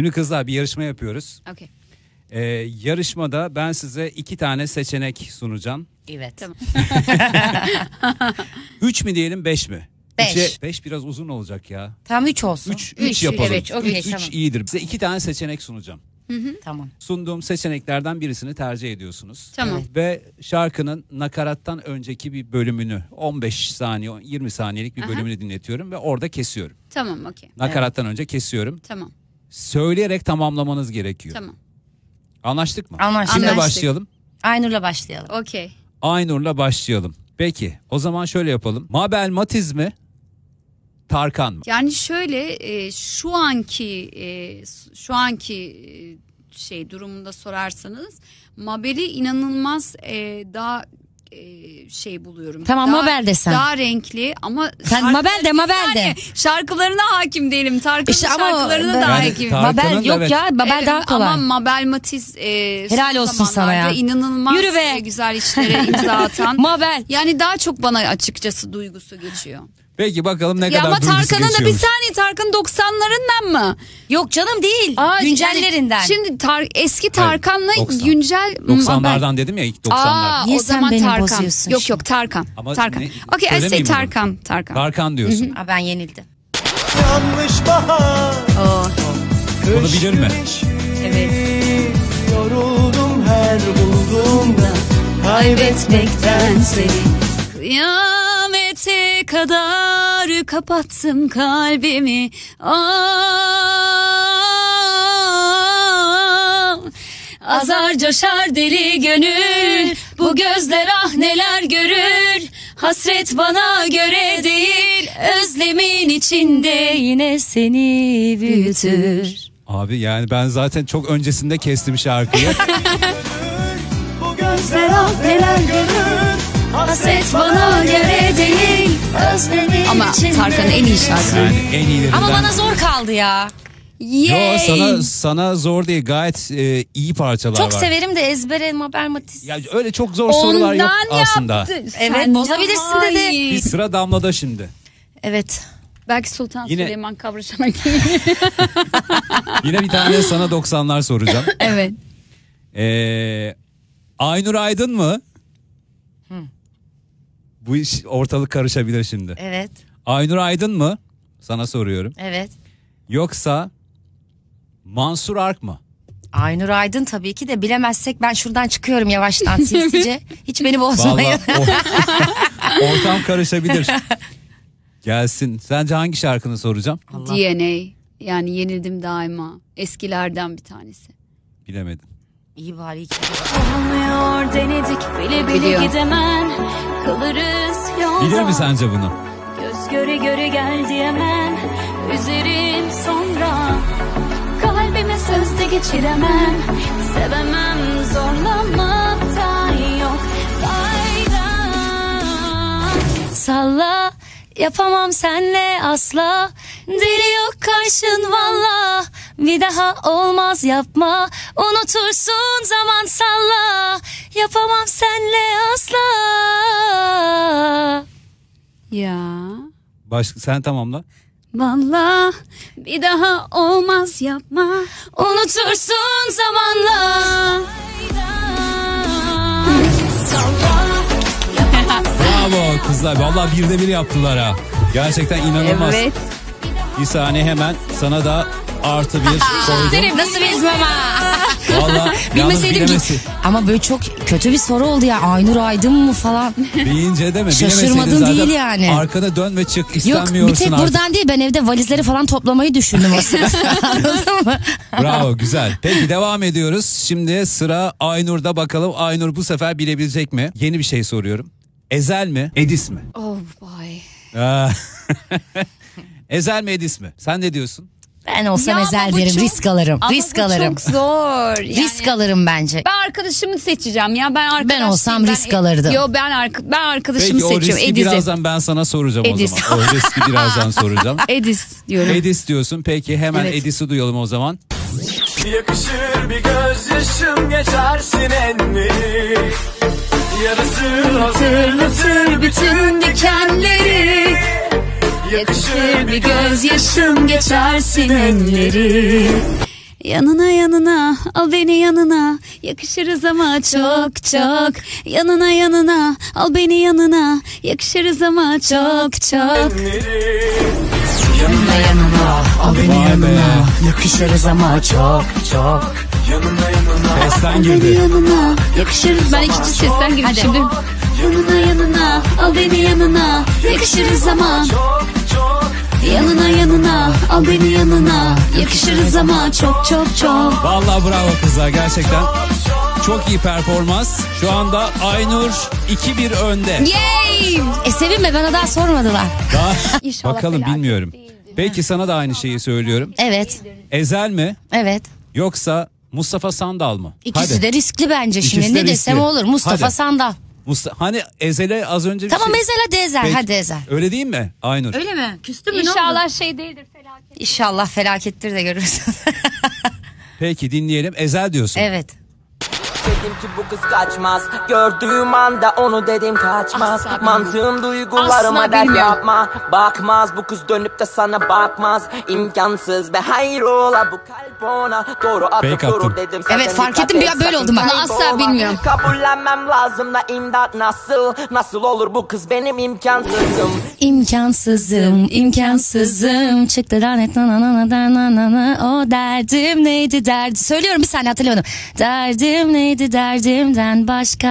Şimdi kızlar bir yarışma yapıyoruz. Okay. Yarışmada ben size 2 tane seçenek sunacağım. Evet. Tamam. 3 mi diyelim 5 mi? 5. 5 biraz uzun olacak ya. Tam 3 olsun. 3 yapalım. Evet, okey, 3 tamam. iyidir. Size 2 tane seçenek sunacağım. Tamam. Sunduğum seçeneklerden birisini tercih ediyorsunuz. Tamam. Ve şarkının nakarattan önceki bir bölümünü 15 saniye 20 saniyelik bir bölümünü dinletiyorum ve orada kesiyorum. Tamam, okey. Nakarattan önce kesiyorum. Tamam. Söyleyerek tamamlamanız gerekiyor. Tamam. Anlaştık mı? Anlaştık. Kimle Anlaştık. başlayalım? Aynur'la başlayalım. Okey. Aynur'la başlayalım. Peki o zaman şöyle yapalım. Mabel Matiz mi? Tarkan mı? Yani şöyle şu anki durumunda sorarsanız Mabel'i inanılmaz daha buluyorum. Tamam, daha, Mabel desen. Daha renkli ama Sen Mabel de, Mabel de. Şarkılarına hakim değilim. Tarkan'ın İşte ama şarkılarına ben- da Yani hakim. Tarkan'ın Mabel yok evet. ya. Mabel Evet, daha kolay. ama Mabel Matiz Helal son olsun sana zamanlarda ya. inanılmaz Yürü be. güzel işlere imza atan. Mabel. Yani daha çok bana açıkçası duygusu geçiyor. Peki bakalım ne Ya kadar ama duygusu Tarkan'ın da bir geçiyormuş. saniye, Tarkan 90'larından mı? Yok canım değil. Aa, Güncellerinden. yani şimdi eski Tarkan'la 90. güncel 90'lardan dedim ya ilk 90'lar. Niye o sen zaman beni Tarkan. bozuyorsun Yok şimdi? yok Tarkan. Ama Tarkan. ne- Okey, I say söylemeyeyim bunu. Tarkan. Tarkan diyorsun. Aa, ben yenildim. Yanlış bahar. Oh, Bunu bilir mi? evet. Yoruldum her bulduğumda kaybetmekten seni. Kıyamete kadar kapattım kalbimi. Azar coşar deli gönül. Bu gözler ah neler görür. Hasret bana göre değil. Özlemin içinde yine seni büyütür. Abi yani ben zaten çok öncesinde kestim şarkıyı. Bu gözler ah neler görür. Hasret bana göre değil. Özlemin Ama Tarkan'ın en iyi şarkısı. Yani en iyilerinden. Ama bana zor kaldı ya. Yo, Yay. sana zor değil, gayet iyi parçalar Çok var. severim de ezbere Mabel Matiz. Ya öyle çok zor sorular yok aslında. yaptı. Evet, Sen bozabilirsin daha dedi. iyi. Bir sıra Damla'da şimdi. Evet. Belki Sultan Yine- Süleyman Kavraşamak. Yine bir tane sana 90'lar soracağım. Evet. Aynur Aydın mı? Bu iş ortalık karışabilir şimdi. Evet. Aynur Aydın mı? Sana soruyorum. Evet. Yoksa Mansur Ark mı? Aynur Aydın tabii ki de, bilemezsek ben şuradan çıkıyorum yavaştan sinsice. Hiç beni bozmayın. Vallahi ortam karışabilir. Gelsin. Sence hangi şarkını soracağım? DNA. Yani yenildim daima. Eskilerden bir tanesi. Bilemedim. İyi bari iki. Olmuyor denedik bile bile Biliyor. gidemem. Kalırız yolda. Bilir mi sence bunu? Göz göre göre gel diyemem. Üzerim sonra. Kalbime söz de geçiremem. Sevemem zorlamaktan yok fayda. Salla, yapamam senle asla. Deli yok karşın valla. Bir daha olmaz yapma. Unutursun zaman salla. Yapamam senle asla. Ya. Sen tamamla. Vallahi bir daha olmaz yapma. Unutursun zamanla. Bravo kızlar. Vallahi 1'de 1 yaptılar ha. Gerçekten inanılmaz. Evet. Bir saniye hemen sana da artı 1 koydum. Nasıl bilmem ha. Vallahi yalnız bilemesi. Ama böyle çok kötü bir soru oldu ya. Aynur Aydın mı falan. Deyince değil mi? Şaşırmadım Bilemeseydin zaten değil yani. arkana dön ve çık, Yok, istenmiyorsun bir tek artık. buradan değil, ben evde valizleri falan toplamayı düşündüm o sırada. Anladın mı? Bravo, güzel. Peki devam ediyoruz. Şimdi sıra Aynur'da, bakalım Aynur bu sefer bilebilecek mi? Yeni bir şey soruyorum. Ezel mi? Edis mi? Oh boy. Aa. Ezel mi Edis mi? Sen ne diyorsun? Ben olsam Ya Ezel ama bu derim, çok- risk alırım. Ama Risk bu alırım. çok zor. Yani Risk alırım bence. ben arkadaşımı seçeceğim ya. Ben olsam risk alırdım. Yo ben arkadaşımı Peki o seçiyorum. riski Ediz'i. birazdan ben sana soracağım Edis. o zaman. O riski birazdan soracağım. Edis diyorum. Edis diyorsun. Peki hemen Evet. Edis'i duyalım o zaman. Yakışır bir gözyaşım geçersin enleri. Yarısı hatırlatır bütün dikenleri. Yakışır bir gözyaşım geçersin enleri. Yanına yanına al beni yanına, yakışırız ama çok çok. Yanına yanına al beni yanına, yakışırız ama çok çok. Yanına yanına al beni Vay be. yanına, yakışırız ama çok çok. Yanına yanına Sesten Al beni girdi. yanına, yakışırız. Ben ikinci sesten girmişim. Yanına yanına al beni yanına, yakışırız ama. çok çok. Yanına yanına al beni yanına, yakışırız ama çok çok çok. Vallahi bravo kızlar, gerçekten çok iyi performans. Şu anda Aynur 2-1 önde. Yay! Sevinme, bana daha sormadılar. Daha İnşallah bakalım, felaket bilmiyorum. değildir. Peki sana da aynı şeyi söylüyorum. Evet. Ezel mi Evet. yoksa Mustafa Sandal mı? İkisi Hadi. de riskli bence şimdi. İkisi de Ne desem riskli. olur. Mustafa Hadi. Sandal. Hani Ezel'e az önce bir Tamam şey... Ezel, hadi Ezel. Peki, Hadi Ezel. Öyle değil mi Aynur? Öyle mi? Küstü mü? İnşallah şey değildir, felaket. İnşallah felakettir de görürsün. Peki dinleyelim. Ezel diyorsun. Evet. Dedim ki bu kız kaçmaz. Gördüğüm anda onu dedim kaçmaz. Asla Mantığım duygularıma Asla dert bilmiyorum. yapma. Bakmaz bu kız dönüp de sana bakmaz. İmkansız be hayrola bu kalp ona doğru Fake atıp durur attın. dedim. Evet, Zaten fark ettim. dikkat Bir böyle et, oldum ben. sakın Asla kaybolma. bilmiyorum. Kabullenmem lazım da imdat nasıl olur bu kız benim imkansızım. İmkansızım, imkansızım. Çıktı lanet na na na na na na na. O derdim neydi derdi. Söylüyorum, bir saniye hatırlamadım. Derdim neydi derdimden başka.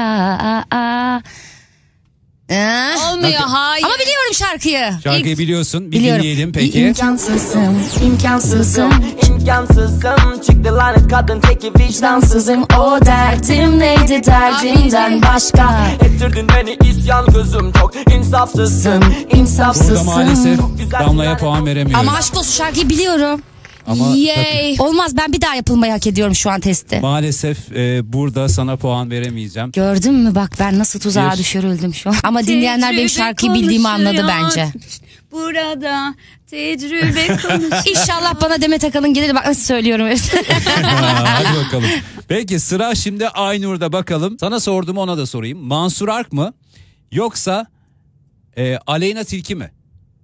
Olmuyor, hayır. Ama biliyorum şarkıyı. Şarkıyı biliyorsun. Bir Biliyorum. dinleyelim peki. İmkansızım, imkansızım. İmkansızım çıktı lanet kadın teki vicdansızım. O derdim neydi derdimden başka. Ettirdin beni isyan gözüm çok insafsızsın. Burada maalesef Damla'ya puan veremiyorum. Ama aşk olsun, şarkıyı biliyorum. Ama Yay. Olmaz, ben bir daha yapılmayı hak ediyorum şu an testi. maalesef burada sana puan veremeyeceğim. Gördün mü bak, ben nasıl tuzağa Bir- düşürüldüm şu an. Ama dinleyenler benim şarkıyı bildiğimi anladı bence. Burada tecrübe konuşuyor. İnşallah bana Demet Akalın gelir, bak nasıl söylüyorum. Hadi bakalım. Peki sıra şimdi Aynur'da, bakalım. Sana sorduğumu ona da sorayım. Mansur Ark mı yoksa Aleyna Tilki mi?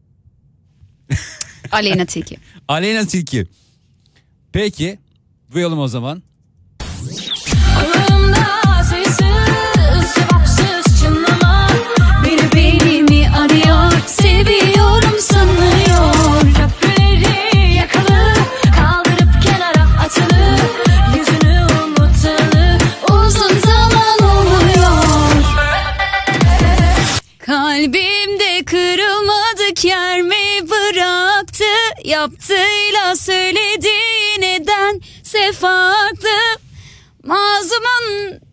Aleyna Tilki. Aleyna Tilki. Peki duyalım o zaman. Aklımda sayısız cevapsız çınlama. Beni mi arıyor, seviyorum sanıyor. Köprüleri yakalı, kaldırıp kenara atılı. Yüzünü unutalı, uzun zaman oluyor. Kalbimde kırılmadık yer mi bıraktı? Yaptığıyla söylediği nedense farklı. Mazlumun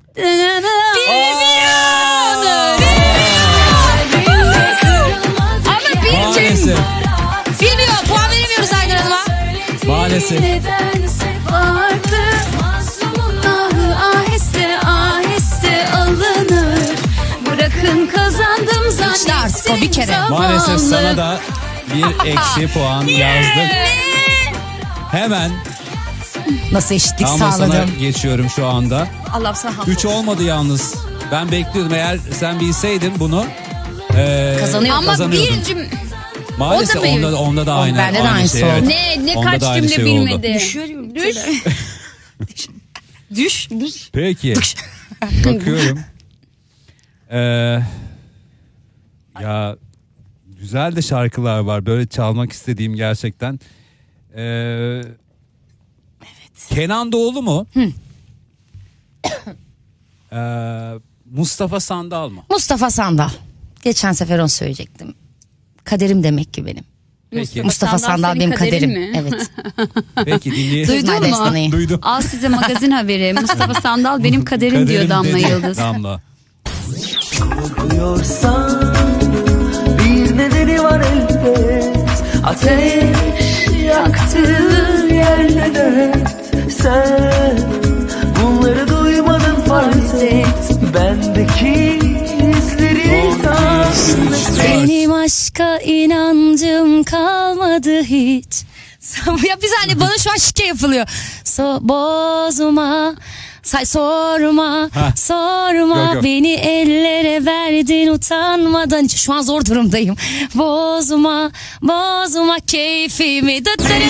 Ama Maalesef. Bilmiyor, puan veremiyoruz Aynur Hanım'a. Maalesef. nedense farklı. Mazlumun ahı aheste aheste alınır. Bırakın kazandım İşte artık o bir kere. zavallı. Maalesef sana da bir eksi puan yazdık. Hemen Nasıl eşitlik ama sana sağladım. geçiyorum şu anda. Allah'ım sana hamd 3 olmadı yalnız. Ben bekliyordum, eğer sen bilseydin bunu Kazanıyordum. Ama kazanıyordun. bir Maalesef O da mı? onda da aynı. Bende de aynı aynısı şey, oldu. evet. ne Onda kaç da aynı cümle şey oldu. bilmedi. Düş. Peki. Bakıyorum. Ya güzel de şarkılar var. Böyle çalmak istediğim gerçekten. Evet. Kenan Doğulu mu? Mustafa Sandal mı? Mustafa Sandal. Geçen sefer onu söyleyecektim. Kaderim demek ki benim. Peki. Mustafa Sandal senin benim kaderin kaderim. mi? Evet. Peki dinleyelim. Duydun My mu? destiny. Duydum. Al size magazin haberi. Mustafa Sandal benim kaderim diyor Damla dedi. Yıldız. Damla. Korkuyorsan bir nedeni var elbet. Ateş yaktığı yerlerde sen bunları duymadın farz et. Bendeki izleri takip et. Benim aşka inancım kalmadı hiç. Ya bir saniye, bana şu an şike yapılıyor. Bozma Sorma, Ha. sorma Yok, yok. beni ellere verdin utanmadan. Şu an zor durumdayım. Bozma, bozma keyfimi.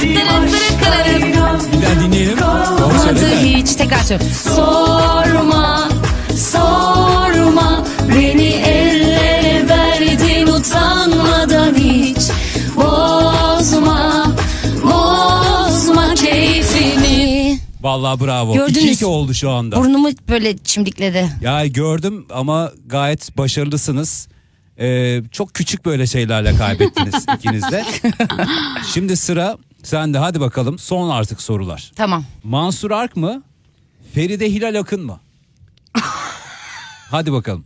Bir daha dinleyelim. Doğru söyle Olmadı de. hiç. Tekrar söylüyorum. Sorma, sorma beni ellere verdin utanmadan hiç. Bozma, bozma keyfimi. Vallahi bravo. Gördünüz. 2-2 oldu şu anda. Burnumu böyle çimdikledi. Ya gördüm ama gayet başarılısınız. Çok küçük böyle şeylerle kaybettiniz ikiniz de. Şimdi sıra sende, hadi bakalım son artık sorular. Tamam. Mansur Ark mı? Feride Hilal Akın mı? Hadi bakalım.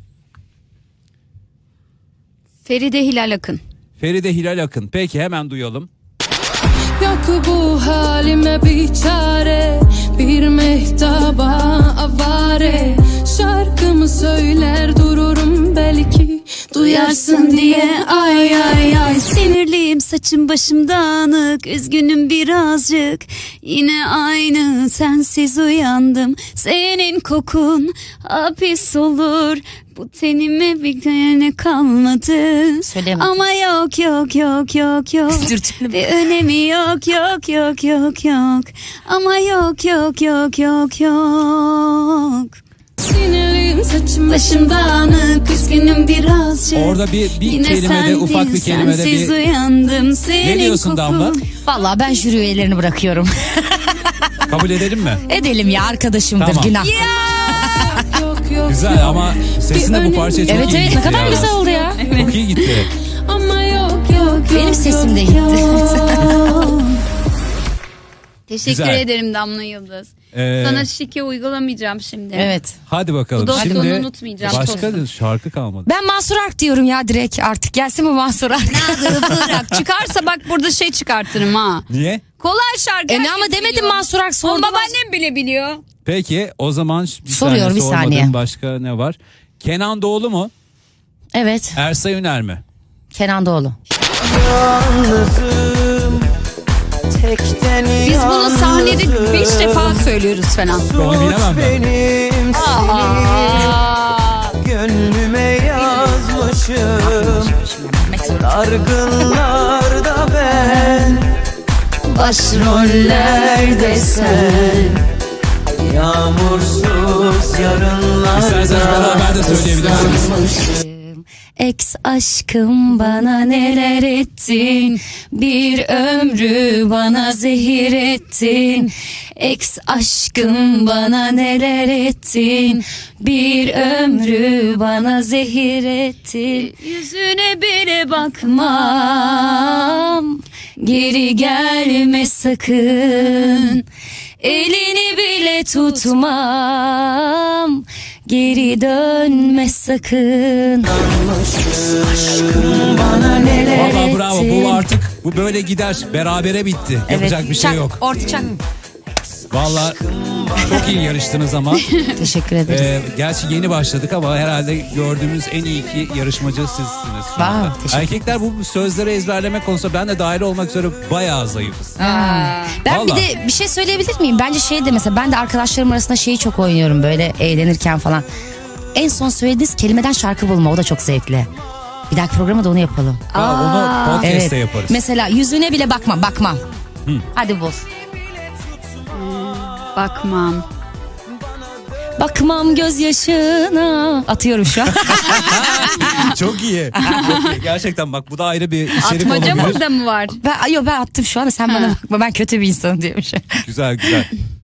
Feride Hilal Akın. Feride Hilal Akın. Peki hemen duyalım. Yok bu halime bir çare, bir mehtaba avare. Şarkımı söyler dururum belki duyarsın diye. Ay ay ay, sinirliyim, saçım başım dağınık, üzgünüm birazcık. Yine aynı, sensiz uyandım, senin kokun hapis olur. Bu tenime bir tane kalmadı. Söyleyemedim. Ama yok yok yok yok yok. Dürtüklü. Bir önemi yok yok yok yok yok. Ama yok yok yok yok yok. Sinirliyim saçım Başım dağınık, üzgünüm birazcık. Orada bir Yine kelimede, ufak bir kelimede sensiz bir... uyandım, senin Ne diyorsun kokun. Damla? Vallahi ben jüri üyelerini bırakıyorum. Kabul edelim mi? Edelim ya, arkadaşımdır, Tamam. günah. yok yok. Güzel ama sesin de bu parçaya çok Evet iyi evet, gitti ne kadar ya. güzel oldu ya. Çok iyi gitti. Ama yok yok. Benim sesim de gitti. Teşekkür Güzel. ederim Damla Yıldız. Ee, Sana şike uygulamayacağım şimdi. Evet. Hadi bakalım. Bu dostluğunu Şimdi unutmayacağım. başka Dostum. şarkı kalmadı. Ben Mansur Ark diyorum ya direkt artık. Gelsin mi Mansur Ark? Bırak. Çıkarsa bak burada şey çıkartırım ha. Niye? Kolay şarkı. Ne herkes ama demedim biliyor. Mansur Ark, Ama sordum. babaannem bile biliyor. Peki o zaman Soruyor, bir sormadığım saniye. başka ne var? Kenan Doğulu mu? Evet, Ersay Üner mi? Kenan Doğulu. Yalnızım, tekten Biz bunu sahnede 5 defa söylüyoruz falan. Onu bilemem ben. Benim seni gönlüme yazmışım. Dargınlarda ben, başrollerde sen. Yağmursuz İsterseniz yarınlarda beraber de söyleyebilirsiniz. Ex aşkım bana neler ettin, bir ömrü bana zehir ettin. Ex aşkım bana neler ettin, bir ömrü bana zehir ettin. Yüzüne bile Bakmam, geri gelme sakın. Elini bile tutmam, geri dönme sakın. Bana neler Valla bravo, ettin. bu artık bu böyle gider. Berabere bitti. Yapacak bir şey Çak, yok. Orta çak. Valla çok iyi yarıştınız ama. Teşekkür ederiz. Gerçi yeni başladık ama herhalde gördüğümüz en iyi iki yarışmacı sizsiniz şu anda. Wow, teşekkür Erkekler bu sözleri ezberleme konusunda, ben de dahil olmak üzere, bayağı zayıfız. Ben bir Vallahi. de bir şey söyleyebilir miyim? Bence şey de mesela, ben de arkadaşlarım arasında şeyi çok oynuyorum böyle eğlenirken falan. En son söylediğiniz kelimeden şarkı bulma, o da çok zevkli. Bir dahaki programa da onu yapalım. Onu podcast'te yaparız. Mesela yüzüne bile bakmam. Hadi bul. bakmam. Bakmam gözyaşına. Atıyorum şu an. Çok iyi. Çok iyi. Gerçekten bak, bu da ayrı bir içerik Atmaca olabilir. burada mı var? Ben attım şu anda, sen bana bakma, ben kötü bir insanım diyormuş. Güzel güzel.